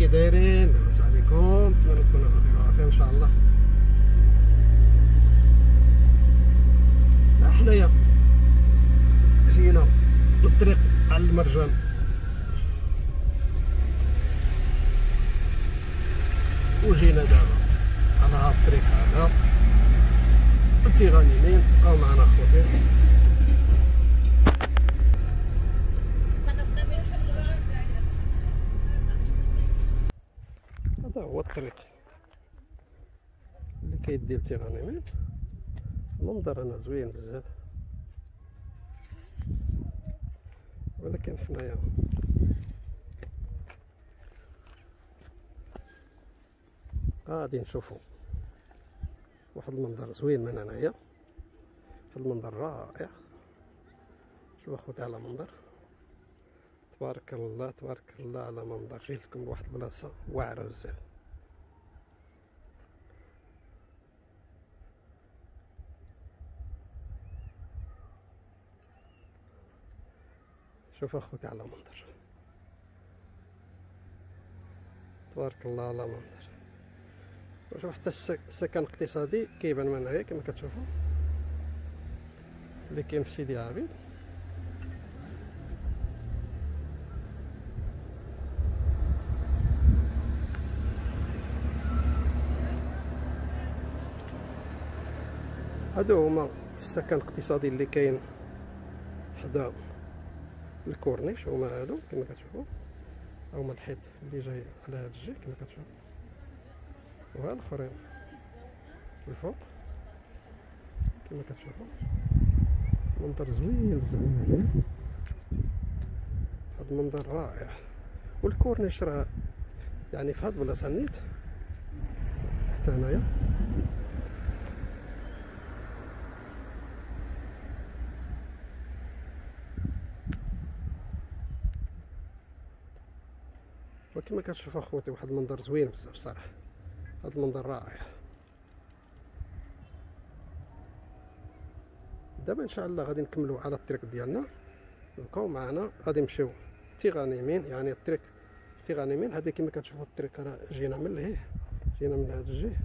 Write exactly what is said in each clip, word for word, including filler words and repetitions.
كي دايرين؟ لاباس عليكم؟ نتمنى تكونوا بخير وعافيه ان شاء الله. حنايا جينا بالطريق على المرجان، وجينا دابا على هاد الطريق هذا التيغانيين. بقاو معنا خوتي. هذا هو الطريق اللي كيدي لتيغانيين. المنظر انا زوين بزاف، ولكن حنايا غادي نشوفو واحد المنظر زوين من هنايا. واحد المنظر رائع. شوف اخوتي على منظر، تبارك الله تبارك الله على منظر. جيت لكم لواحد البلاصه واعره بزاف. شوف اخوتي على منظر، تبارك الله على منظر. شوف حتى السكن الاقتصادي كيبان من هنايا كما كتشوفوا، اللي كاين في سيدي عابد. هادو هما السكن الاقتصادي اللي كاين حدا الكورنيش. هما هادو كما كتشوفوا، هما الحيط اللي جاي على هاد الجهه كما كتشوفوا، وها الاخرين الفوق كما كتشوفوا. منظر زوين بزاف، هاد المنظر رائع. والكورنيش راه يعني في هاد البلاصه نيت تحت هنايا. وكما كتشوفوا اخوتي واحد المنظر زوين بزاف صراحه. هاد المنظر رائع. دابا ان شاء الله غادي نكملوا على الطريق ديالنا. بقاو معنا، غادي نمشيو تيغانيمين، يعني الطريق تيغانيمين. هذه كما كتشوفوا الطريق راه جينا من لهيه، جينا من هاد الجهه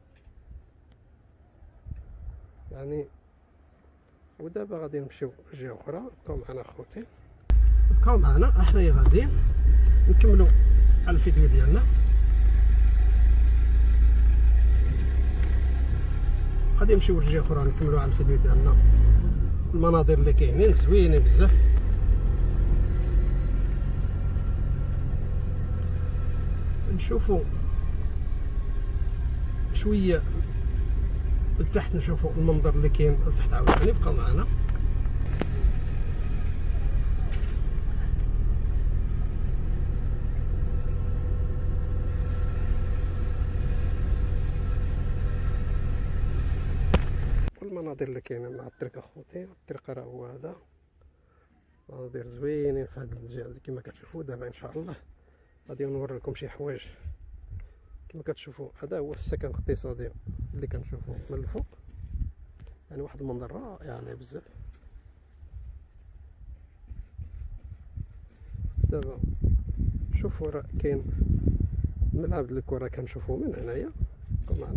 يعني. ودابا غادي نمشيو جهه اخرى. بقاو معنا اخوتي، بقاو معنا. حنايا غادي نكملوا على الفيديو ديالنا. غادي نمشيو لجهه اخرى نكملوا على الفيديو ديالنا. المناظر اللي كاينين زوينين بزاف. نشوفوا شويه لتحت، نشوفوا المنظر اللي كاين لتحت عاوتاني. بقاو معنا. المناظر اللي كاينه مع الطريق اخوتي. الطريق راه هو هذا، مناظر زوينين في هذه الجهه كما كتشوفوا. دابا ان شاء الله غادي نوري لكم شي حوايج كما كتشوفوا. هذا هو السكن الاقتصادي اللي كنشوفوه من الفوق، يعني واحد المنظر رائع يعني بزاف. دابا شوفوا راه كاين ملعب الكره كنشوفوه من هنايا. بقاو معنا.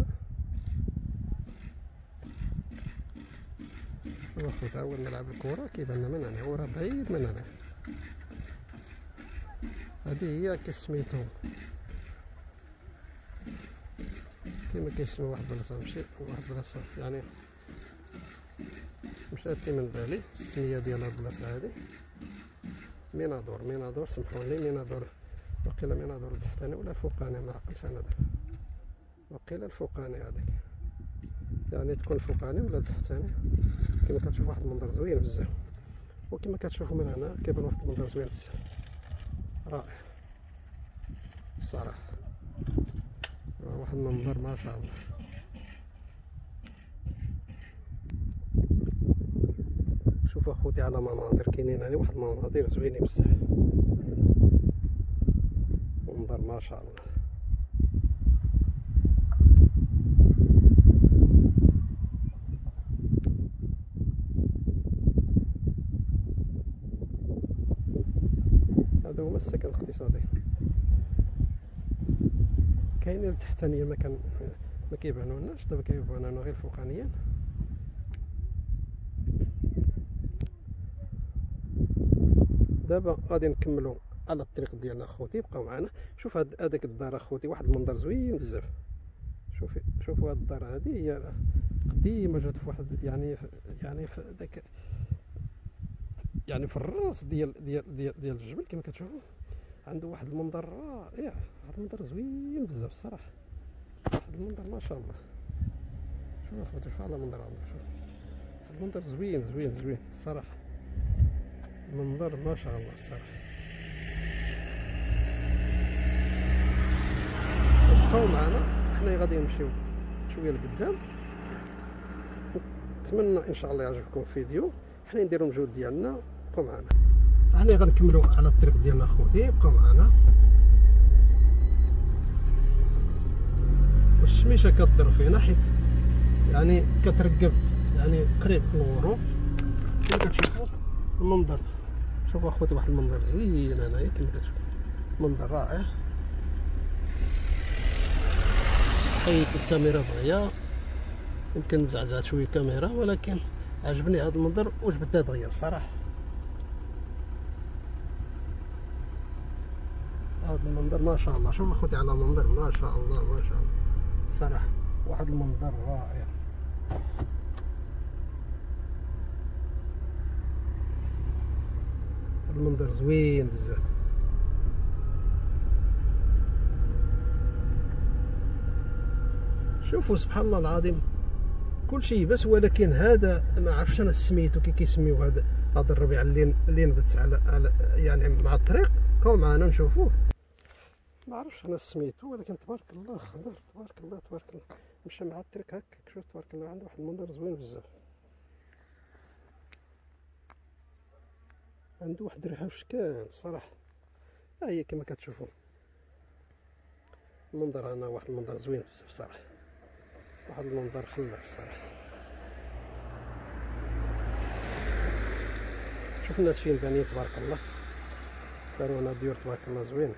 واخا تا هو ملعب الكره كيبان لنا من هنا، هو راه بعيد من هنا. هذه هي كسميتو كيما كيسموا واحد البلاصه. ماشي واحد البلاصه يعني مشات لي من بالي السميه ديال هاد البلاصه هادي. مينادور مينادور سمحوا لي. مينادور وقيلا مينادور التحتاني ولا الفوقاني، ما عقلتش انا دابا. وقيلا الفوقاني هذاك، يعني تكون الفوقاني ولا التحتاني. كما كتشوفوا واحد المنظر زوين بزاف. وكما كتشوفوا من هنا كيبان واحد المنظر زوين بزاف رائع الصراحه. واحد المنظر ما شاء الله. شوفوا اخوتي على مناظر كاينين هنا، واحد المناظر زوينين بزاف. منظر ما شاء الله. هذا هو السكن الاقتصادي. كاينين التحتانية ما كان ما كيبانولناش، دابا كيبانو لنا غير الفوقانيين. دابا غادي نكملوا على الطريق ديالنا اخوتي، بقاو معنا. شوف هاد هذاك الدار اخوتي، واحد المنظر زوين بزاف. شوفي شوفوا هاد الدار هادي هي قديمه، جات في واحد يعني يعني في داك يعني في الراس ديال ديال ديال, ديال الجبل كما كتشوفوا. عنده واحد المنظر رائع، واحد المنظر زوين بزاف الصراحه، واحد المنظر ما شاء الله. شوف اخوتي شوف على المنظر عنده، شوف واحد المنظر زوين زوين زوين الصراحه، منظر ما شاء الله الصراحه. بقاو معنا، حنا غادي نمشيو شويه لقدام. نتمنى ان شاء الله يعجبكم الفيديو، حنا نديرو المجهود ديالنا. بقاو معنا، حنا غنكملوا على الطريق ديالنا اخوتي، بقاو معنا. والشميشه كضر فينا حيت يعني كترقب يعني قريب الغروب كما كتشوفوا المنظر. شوفوا اخوتي واحد المنظر زوين هنايا كما كتشوفوا، منظر رائع. حيت الكاميرا دغيا، يمكن زعزعت شويه الكاميرا، ولكن عجبني هذا المنظر وجبدها دغيا الصراحه. هذا المنظر ما شاء الله، شوف اخوتي على منظر ما شاء الله ما شاء الله الصراحه، واحد المنظر رائع. المنظر زوين بزاف. شوفوا سبحان الله العظيم، كل شيء بس، ولكن هذا ما عرفتش انا سميتو كي كيسميو هذا هذا الربيع اللي اللي نبت على, على يعني مع الطريق. كون معنا نشوفوه، ما عرفتش انا سميتو، ولكن تبارك الله خضر، تبارك الله تبارك الله، مشى مع الطريق هكاك. شوف تبارك الله، عنده واحد المنظر زوين بزاف، عنده واحد الريحه وشكان الصراحه. ها هي كما كتشوفوا المنظر هنا، واحد المنظر زوين بزاف صراحه، واحد المنظر خلاف الصراحه. شوف الناس فين بانيين تبارك الله، داروا لنا ديور تبارك الله زوينه.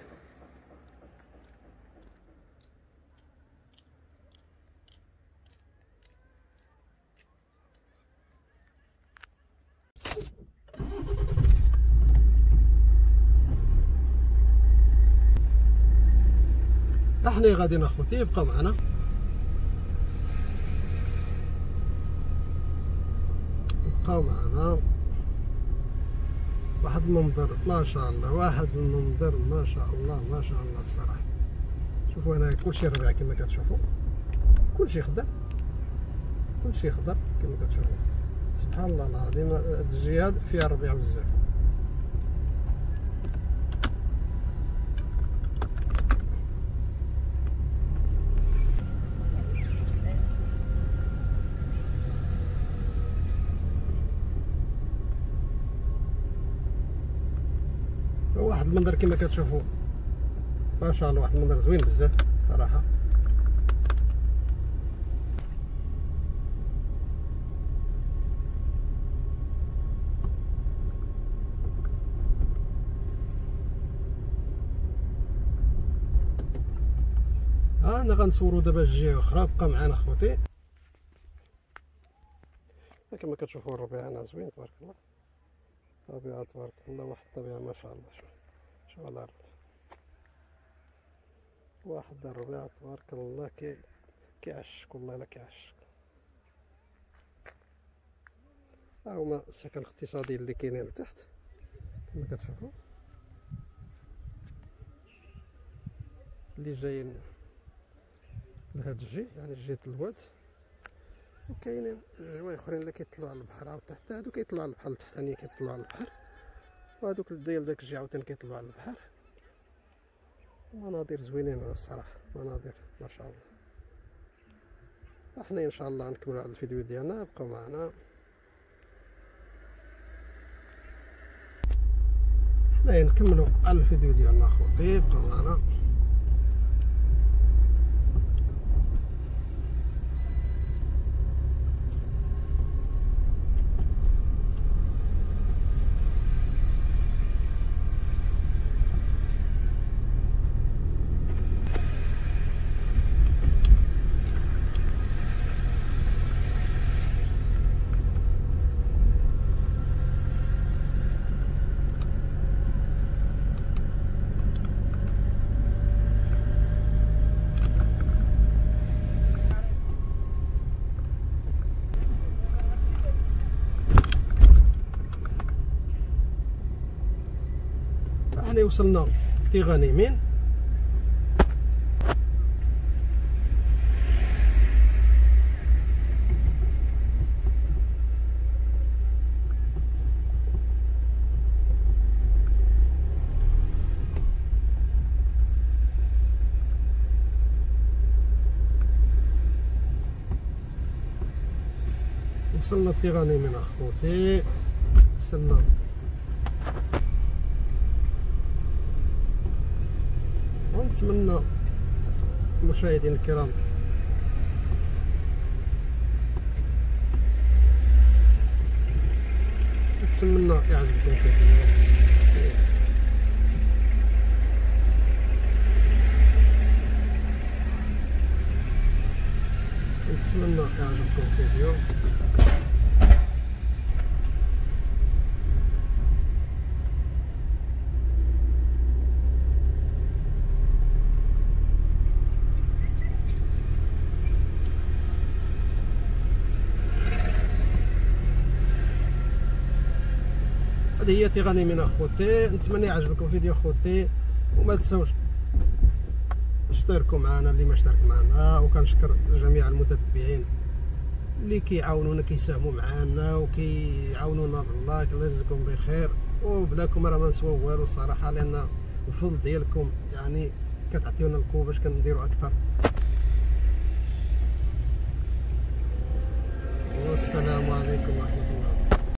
احنا غاديين اخوتي، يبقى معنا. بقاو معنا، واحد المنظر ما شاء الله، واحد المنظر ما شاء الله ما شاء الله الصراحه. شوفوا هنا كلشي ربيع كما كتشوفوا، كلشي خضر، كلشي خضر كما كتشوفوا. سبحان الله العظيم، هاد الجهه فيها الربيع بزاف. واحد المنظر كما كتشوفوا ما شاء الله، واحد المنظر زوين بزاف صراحه. ها انا غنصوروا دابا الجهه اخرى، بقى معنا اخوتي. كما كتشوفوا الربيع هنا زوين تبارك الله، طبيعه تبارك الله، واحد الطبيعه ما شاء الله. شوف شوف على الربيع، واحد الربيع تبارك الله كي كيعشق، والله الا كيعشق. ها هما السكن الاقتصادي اللي كاينين لتحت كما كتشوفوا، اللي جايين لهاد الجهه يعني جهه الواد. وكاينين جواي اخرين اللي كيطلعوا على البحر عاود تحت، هادو كيطلعوا على البحر التحتانيه كيطلعوا على البحر، وهادوك ديال داك الجهه عاوتاني كيطلعوا على البحر. مناظر زوينين الصراحه، مناظر ما شاء الله. احنا ان شاء الله نكملوا هذا الفيديو ديالنا، بقاو معنا. احنا نكملوا على الفيديو ديالنا اخوتي، بقاو معنا. هاني وصلنا كتي غانمين. وصلنا كتي غانمين اخوتي، وصلنا ونتمنى المشاهدين الكرام نتمنى يعجبكم الفيديو، نتمنى يعجبكم الفيديو. هذه هي تيغانمين اخوتي، نتمنى يعجبكم الفيديو اخوتي، وما تنساوش اشتركوا معنا اللي ما اشترك معنا، وكنشكر جميع المتتبعين اللي كيعاونونا كيساهموا معنا وكيعاونونا باللايك. الله يجزيكم بخير، وبلاكم راه ما نسواو والو الصراحه، لان الفضل ديالكم يعني كتعطيونا القوه باش كنديروا اكثر. والسلام عليكم ورحمه الله.